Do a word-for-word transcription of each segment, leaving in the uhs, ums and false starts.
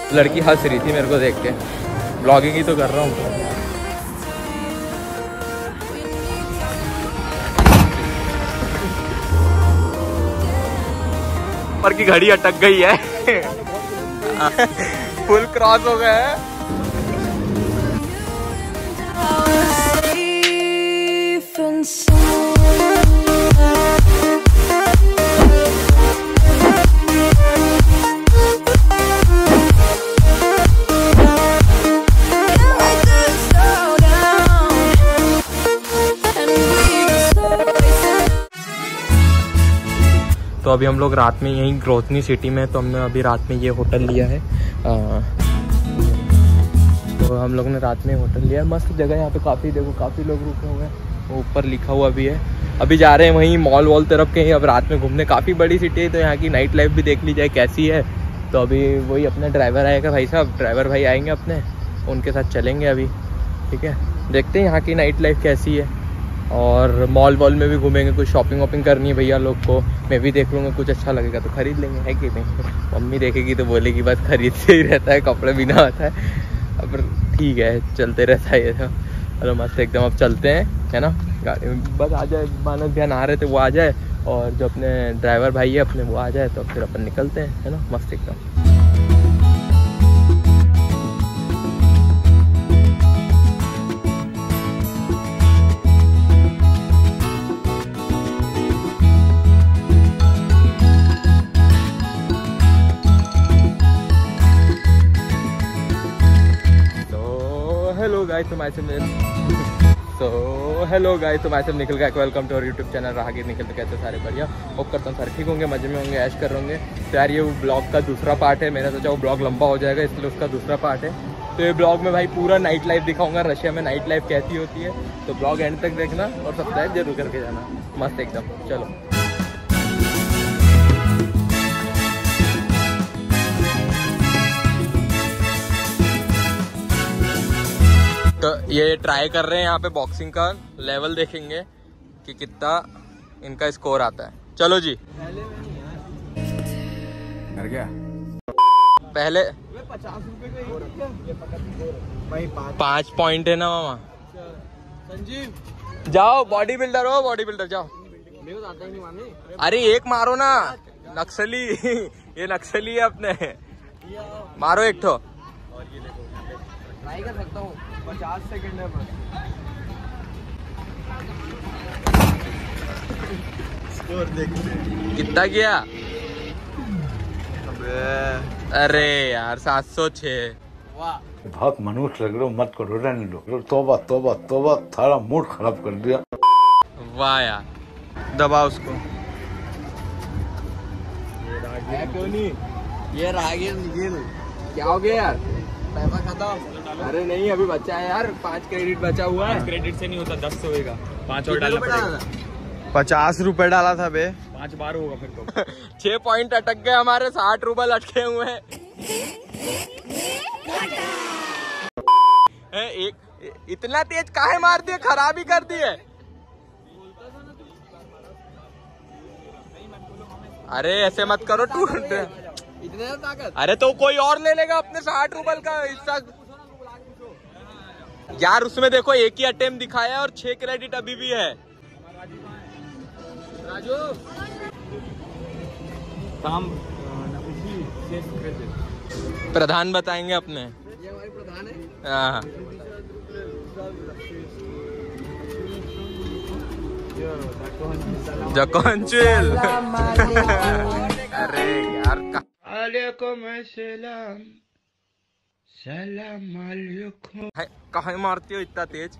लड़की हंस रही थी मेरे को देख के, ब्लॉगिंग ही तो कर रहा हूँ। पर की घड़ी अटक गई है। फुल क्रॉस हो गया है। तो अभी हम लोग रात में यहीं ग्रोथनी सिटी में, तो हमने अभी रात में ये होटल लिया है। आ, तो हम लोग ने रात में होटल लिया है। मस्त जगह यहाँ पे, काफ़ी देखो काफ़ी लोग रुके हुए हैं। ऊपर लिखा हुआ भी है। अभी जा रहे हैं वहीं मॉल वॉल तरफ कहीं अब रात में घूमने। काफ़ी बड़ी सिटी है तो यहाँ की नाइट लाइफ भी देख ली जाए कैसी है। तो अभी वही अपना ड्राइवर आएगा, भाई साहब ड्राइवर भाई आएंगे अपने, उनके साथ चलेंगे अभी। ठीक है, देखते हैं यहाँ की नाइट लाइफ कैसी है। और मॉल वॉल में भी घूमेंगे, कुछ शॉपिंग वॉपिंग करनी है भैया लोग को। मैं भी देख लूँगा, कुछ अच्छा लगेगा तो खरीद लेंगे, है कि नहीं। मम्मी देखेगी तो बोलेगी बस खरीदते ही रहता है, कपड़े भी ना आता है। अब ठीक है, चलते रहता है ये तो। चलो मस्त एकदम, अब चलते हैं, है ना। गाड़ी बस आ जाए, मानव ध्यान आ रहे थे वो आ जाए, और जो अपने ड्राइवर भाई है अपने वो आ जाए, तो फिर अपन निकलते हैं, है ना। मस्त एकदम। हेलो गाइस, तो मैं सो हेलो गाइस, तो मैं सब निकल गया। Welcome to our YouTube channel Rahgir Nikhil. तो कैसे सारे बढ़िया, होप करता हूँ सारे ठीक होंगे, मजे में होंगे, ऐश कर होंगे। तो यार ये ब्लॉग का दूसरा पार्ट है। मैंने सोचा वो ब्लॉग लंबा हो जाएगा, इसलिए उसका दूसरा पार्ट है। तो ये ब्लॉग में भाई पूरा नाइट लाइफ दिखाऊंगा, रशिया में नाइट लाइफ कैसी होती है। तो ब्लॉग एंड तक देखना और सब्सक्राइब जरूर करके जाना। मस्त एकदम, चलो। तो ये ट्राई कर रहे हैं यहाँ पे बॉक्सिंग का लेवल, देखेंगे कि कितना इनका स्कोर आता है। चलो जी। कर गया पहले पचास रुपए का पाँच पॉइंट है ना मामा। संजीव जाओ, बॉडी बिल्डर हो, बॉडी बिल्डर जाओ। अरे एक मारो ना, नक्सली। ये नक्सली है अपने, मारो एक ठो। ट्राई कर सकता हूँ, पचास सेकंड है बस। स्कोर देखते हैं कितना गया। अरे यार सात सौ छह। वाह, बहुत मनुष्य लग रहे हो, मत करो, रहने दो। तौबा तौबा तौबा, थारा मूड खराब कर दिया। वाह यार, दबा उसको। ये क्यों नहीं, ये राहगीर निखिल। क्या हो गया यार, पैसा खत्म। अरे नहीं अभी बचा है यार, पाँच क्रेडिट बचा हुआ है। क्रेडिट से नहीं होता, दस से होएगा। पाँच और डालना पड़ेगा। पचास रुपए डाला था बे, पाँच बार होगा फिर तो। छह पॉइंट अटक गए हमारे, साठ रूपए अटके हुए हैं। एक इतना तेज काहे मार दिए, खराब ही कर दिए। अरे ऐसे मत करो, टूट इतने ताकत। अरे तो कोई और ले लेगा अपने साठ रूपए का हिस्सा यार। उसमें देखो एक ही अटेम्प्ट दिखाया है और छह क्रेडिट अभी भी है। राजू काम प्रधान बताएंगे अपने, ये हमारे प्रधान है। हाँ जकौंचिल। अरे यार वालेकुम अस्सलाम, सलाम वालेकुम। कहाँ मारती हो इतना तेज।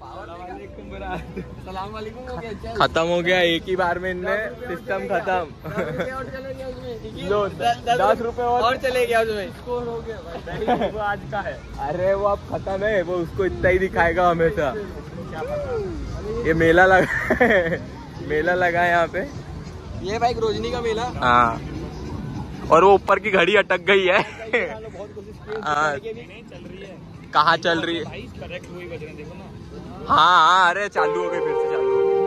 सलाम वालेकुम हो गया, खत्म हो गया एक ही बार में, इनने सिस्टम खत्म। लो दस रुपए और चले गया उसमें। स्कोर हो गया। वो आज का है। अरे वो अब खत्म है, वो उसको इतना ही दिखाएगा हमेशा। ये मेला लगा है, मेला लगा है यहाँ पे। ये भाई रोजनी का मेला। हाँ, और वो ऊपर की घड़ी अटक गई है। बहुत कोशिश की, चल रही है। कहाँ चल रही है। करेक्ट वही बज रहे हैं, देखो ना। हाँ हाँ, अरे चालू हो गई, फिर से चालू हो गई।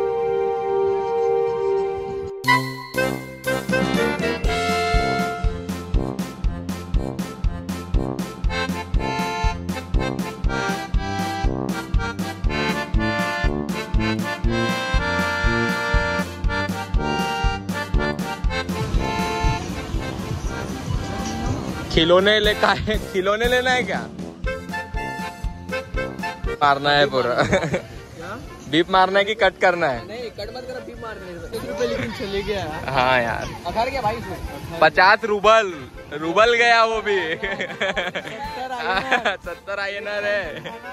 खिलौने ले का है, खिलौने लेना है क्या? मारना है पूरा। बीप मारना है कि कट करना है? नहीं कट मत कर, बीप मारने एक रुपए लेकिन चले गया। हाँ यार अखाड़ गया भाई इसमें पचास रूबल रूबल गया वो भी। सत्तर सत्तर आई ना रे।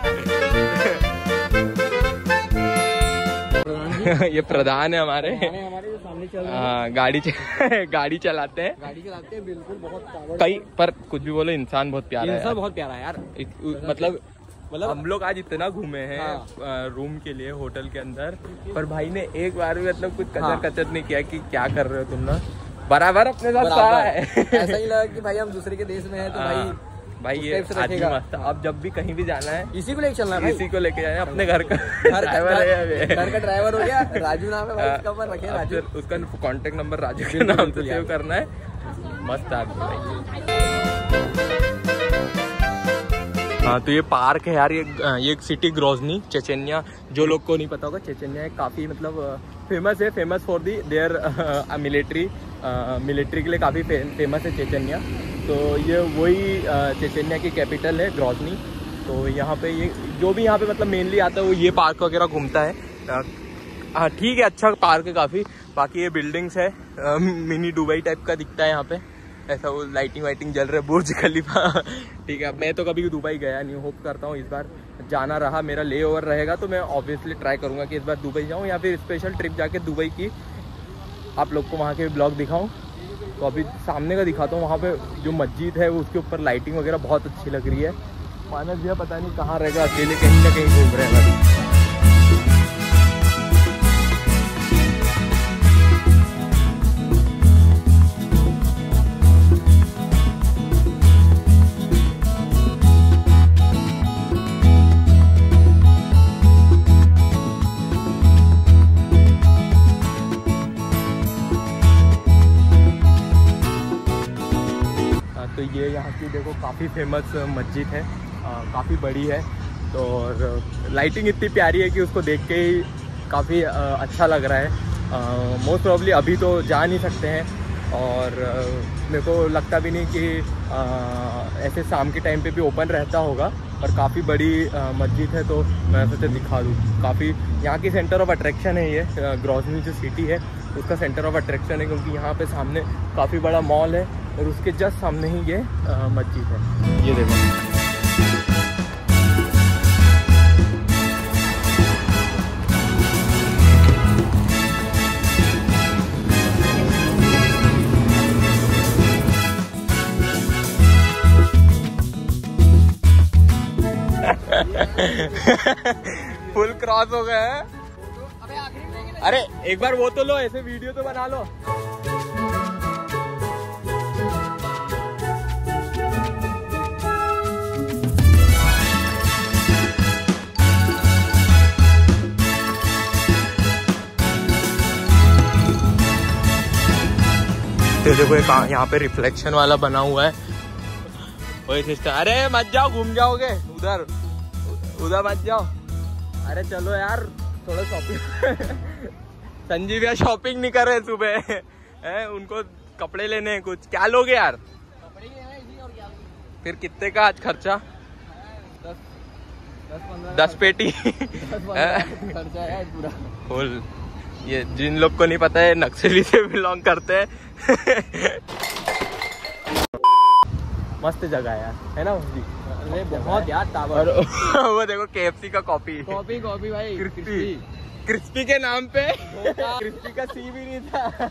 ये प्रधान है हमारे, हमारे जो सामने चल रहे हैं, हाँ गाड़ी च... गाड़ी चलाते हैं गाड़ी चलाते हैं बिल्कुल, बहुत पावर। कई पर कुछ भी बोलो इंसान बहुत प्यारा है इंसान यार। बहुत प्यारा है यार। इत- मतलब मतलब हम लोग आज इतना घूमे हैं हाँ। रूम के लिए होटल के अंदर, पर भाई ने एक बार भी मतलब कुछ कचर हाँ। कचर नहीं किया कि क्या कर रहे हो तुम ना, बराबर अपने साथ बराबर। रहा है। ऐसा ही लगा कि भाई हम दूसरे के देश में हैं तो भाई हाँ, भाई उस ये टाइप से आज भी रखेगा। मस्त है। अब जब भी कहीं भी जाना है इसी को लेके चलना है भाई। इसी को लेके जाना है, अपने घर का घर का ड्राइवर है अभी। घर का ड्राइवर हो गया, राजू नाम है भाई इसका, ऊपर रखे अब राजू। फिर उसका कांटेक्ट नंबर राजू के बिल्कुल, नाम से बिल्कुल सेव यार। करना है। मस्त आदमी भाई। हाँ तो ये पार्क है यार, ये ये सिटी ग्रोजनी चेचेन्या। जो लोग को नहीं पता होगा, चेचेन्या काफ़ी मतलब फेमस है, famous for the their military military के लिए काफ़ी फे, फेमस है चेचेन्या। तो ये वही चेचेन्या की कैपिटल है ग्रोजनी। तो यहाँ पे ये जो भी यहाँ पे मतलब मेनली आता है वो ये पार्क वगैरह घूमता है। हाँ ठीक है, अच्छा पार्क है काफ़ी। बाकी ये बिल्डिंग्स है, मिनी दुबई टाइप का दिखता है यहाँ पे, ऐसा वो लाइटिंग वाइटिंग जल रहा है, बुर्ज खलीफा। ठीक है, मैं तो कभी दुबई गया नहीं, होप करता हूँ इस बार जाना रहा, मेरा ले ओवर रहेगा तो मैं ऑब्वियसली ट्राई करूँगा कि इस बार दुबई जाऊँ या फिर स्पेशल ट्रिप जाके दुबई की आप लोग को वहाँ के ब्लॉग दिखाऊँ। तो अभी सामने का दिखाता हूँ, वहाँ पे जो मस्जिद है वो उसके ऊपर लाइटिंग वगैरह बहुत अच्छी लग रही है। मानस भैया पता नहीं कहाँ रहेगा, अकेले कहीं ना कहीं घूम रहे हैं अभी। तो ये यहाँ की देखो काफ़ी फेमस मस्जिद है, काफ़ी बड़ी है। तो और लाइटिंग इतनी प्यारी है कि उसको देख के ही काफ़ी अच्छा लग रहा है। मोस्ट प्रॉब्ली अभी तो जा नहीं सकते हैं, और आ, मेरे को लगता भी नहीं कि आ, ऐसे शाम के टाइम पे भी ओपन रहता होगा। पर काफ़ी बड़ी मस्जिद है तो मैं सोचा दिखा दूँ। काफ़ी यहाँ की सेंटर ऑफ अट्रैक्शन है ये, ग्रोजनी जो सिटी है उसका सेंटर ऑफ अट्रैक्शन है, क्योंकि यहाँ पे सामने काफ़ी बड़ा मॉल है और उसके जस्ट सामने ही ये मस्जिद है। ये देखो फुल क्रॉस हो गए हैं। अरे एक बार वो तो लो, ऐसे वीडियो तो बना लो। तो देखो यहाँ पे रिफ्लेक्शन वाला बना हुआ है वही सिस्टम। अरे मत जाओ, घूम जाओगे उधर, उधर मत जाओ। अरे चलो यार थोड़ा शॉपिंग। संजीव यार शॉपिंग नहीं कर रहे सुबह है, उनको कपड़े लेने हैं कुछ। क्या लोगे यार? कपड़े ही है इसी और क्या। फिर कितने का आज खर्चा? दस दस पंद्रह दस पेटी खर्चा है पूरा फुल। ये जिन लोग को नहीं पता है नक्सली से बिलोंग करते हैं। मस्त जगह है यार, है ना जी? अरे बहुत यार टावर। और वो देखो केएफसी का कॉपी कॉपी कॉपी भाई, क्रिस्पी क्रिस्पी के नाम पे क्रिस्पी का सी भी नहीं था।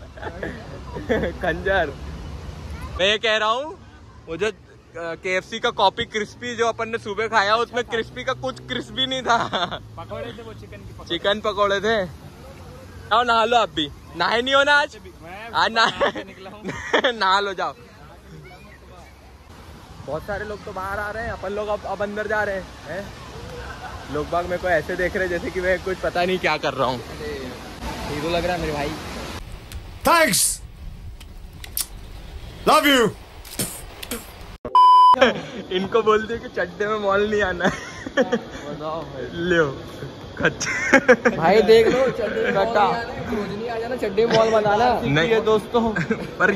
खंजर। मैं ये कह रहा हूँ वो जो केएफसी का कॉपी क्रिस्पी जो अपन ने सुबह खाया उसमें क्रिस्पी का कुछ क्रिस्पी नहीं था। पकौड़े थे वो, चिकन की पकौड़े। चिकन पकौड़े थे। आओ नहा लो, आप भी नहाए नहीं हो ना आज? आज नहा नहा लो, जाओ। बहुत सारे लोग तो बाहर आ रहे हैं, अपन लोग अब अब अंदर जा रहे हैं, हैं? लोग बाग मेरे को ऐसे देख रहे हैं जैसे कि मैं कुछ पता नहीं क्या कर रहा हूँ। हीरो लग रहा है मेरे भाई। Thanks. Love you. इनको बोल दिया कि चड्डे में मॉल नहीं आना है। ले भाई देख लो चड्डी कट्टा रोजनी आ जाना चड्डी मॉल बनाना नहीं है दोस्तों, पर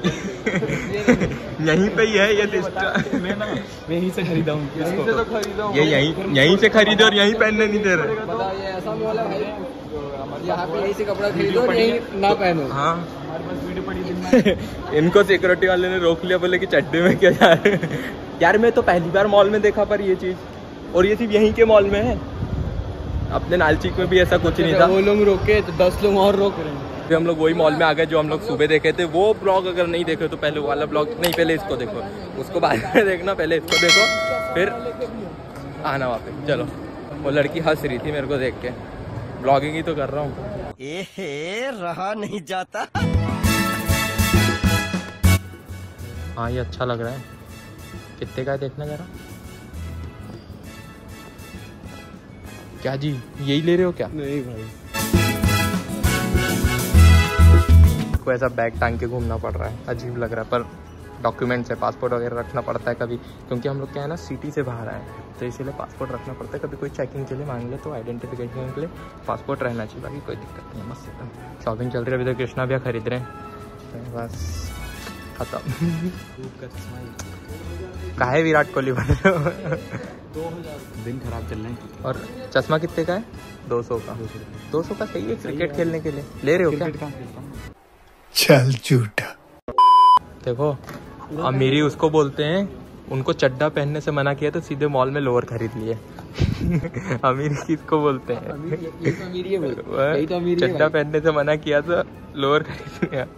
यहीं पे ही है ये सिस्टम। मैं ना यहीं से खरीदा हूँ यहीं से तो खरीदो, ये यहीं यहीं से खरीदे और यहीं पहनने नहीं दे रहे। पता ये ऐसा मॉल है भाई, यहाँ पे यहीं से कपड़ा खरीदो और यहीं ना पहनो। हाँ हमारे पास वीडियो पड़ी दिन में। इनको सिक्योरिटी वाले ने रोक लिया, बोले कि चड्डे में क्या जा रहे हैं। यार मैं तो पहली बार मॉल में देखा पर ये चीज, और ये सिर्फ यहीं के मॉल में है। अपने नालचीक में भी ऐसा कुछ नहीं था। वो लोग रोके तो दस लोग और रोक रहे हैं। फिर हम लोग वही मॉल में आ गए जो हम लोग सुबह देखे थे। वो ब्लॉग अगर नहीं देखे तो पहले वाला ब्लॉग नहीं, पहले इसको देखो, उसको बाद में देखना, पहले इसको देखो फिर आना वापस। चलो, वो लड़की हंस रही थी मेरे को देख के, ब्लॉगिंग ही तो कर रहा हूँ। एहे, रहा नहीं जाता। हाँ ये अच्छा लग रहा है। कितने का है देखना जरा। क्या जी यही ले रहे हो क्या? नहीं भाई, को ऐसा बैग टांग के घूमना पड़ रहा है, अजीब लग रहा है। पर डॉक्यूमेंट्स है, पासपोर्ट वगैरह रखना पड़ता है कभी, क्योंकि हम लोग क्या है ना सिटी से बाहर आए, तो इसीलिए पासपोर्ट रखना पड़ता है। कभी कोई चेकिंग के लिए मांग ले तो आइडेंटिफिकेशन के लिए पासपोर्ट रहना चाहिए, बाकी कोई दिक्कत नहीं है। मस्त एकदम शॉपिंग चल रही है। अभी तो कृष्णा भैया खरीद रहे हैं, बस खत्म। काहे विराट कोहली बन रहे हो? दिन खराब चल रहे हैं। और चश्मा कितने का है? दो सौ का। दो सौ का सही है क्रिकेट खेलने के लिए। ले रहे हो क्या? चल झूठा। देखो अमीरी उसको बोलते हैं, उनको चड्डा पहनने से मना किया तो सीधे मॉल में लोअर खरीद लिए। अमीरी किसको बोलते हैं? ये तो अमीरी है भाई, यही तो अमीरी है चड्डा भाई। पहनने से मना किया तो लोअर खरीद लिया।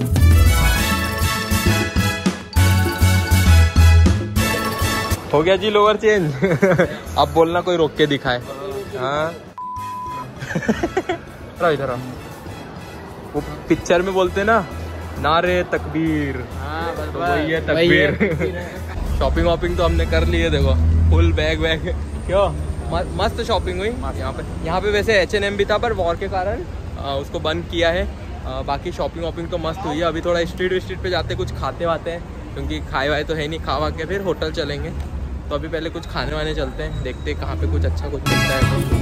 हो गया जी लोअर चेंज। अब बोलना कोई रोक के दिखाए। हाँ इधर आओ। वो पिक्चर में बोलते ना, नारे तकबीर, हाँ बस तो वही है तकबीर। शॉपिंग वॉपिंग तो हमने कर ली है, देखो फुल बैग वैग। क्यों म- मस्त शॉपिंग हुई यहाँ पे। यहाँ पे वैसे एच एन एम भी था पर वॉर के कारण आ, उसको बंद किया है। आ, बाकी शॉपिंग वॉपिंग तो मस्त हुई है। अभी थोड़ा स्ट्रीट स्ट्रीट पे जाते कुछ खाते वाते हैं, क्योंकि खाए वाए तो है नहीं। खा वा के फिर होटल चलेंगे, तो अभी पहले कुछ खाने वाने चलते हैं, देखते हैं कहाँ पे कुछ अच्छा कुछ मिलता है।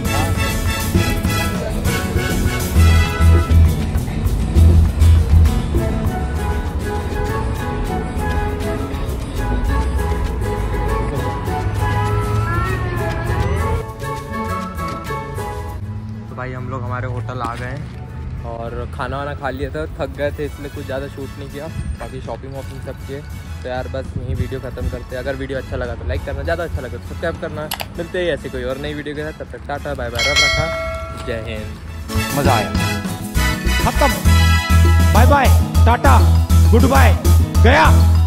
तो भाई हम लोग हमारे होटल आ गए हैं और खाना वाना खा लिया था, थक गए थे इसलिए कुछ ज़्यादा शूट नहीं किया। बाकी शॉपिंग वॉपिंग सब किए। तो यार बस यही वीडियो खत्म करते हैं। अगर वीडियो अच्छा लगा तो लाइक करना, ज़्यादा अच्छा लगा तो सब्सक्राइब करना। मिलते हैं ऐसे कोई और नई वीडियो के साथ, तब तक टाटा बाय बाय, रब रखा, जय हिंद। मजा आया। खत्म। Bye bye, tata, good bye, गया।